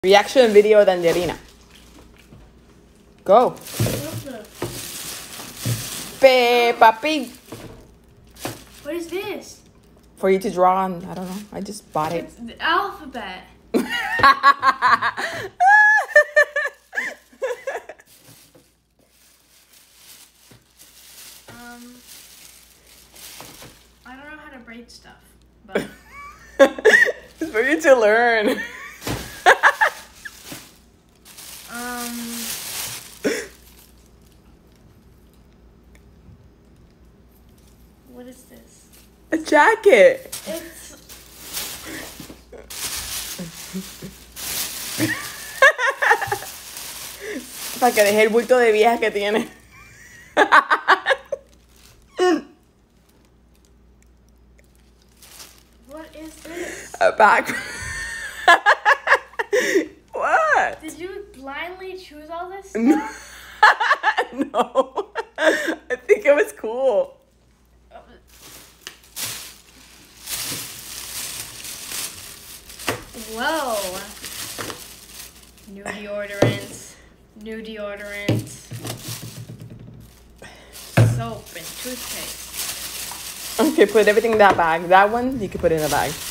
Reaction video de Angelina. Go. Peppa Pig. What is this? For you to draw on. I don't know. I just bought it. It's the alphabet. I don't know how to braid stuff, but It's for you to learn. What is this? A jacket. It's Para que deje el bulto de vieja que tiene. what is this? A bag. What? Did you blindly choose all this No. stuff? No. I think it was cool. Whoa. New deodorant. New deodorant. Soap and toothpaste. Okay, put everything in that bag. That one, you can put in a bag.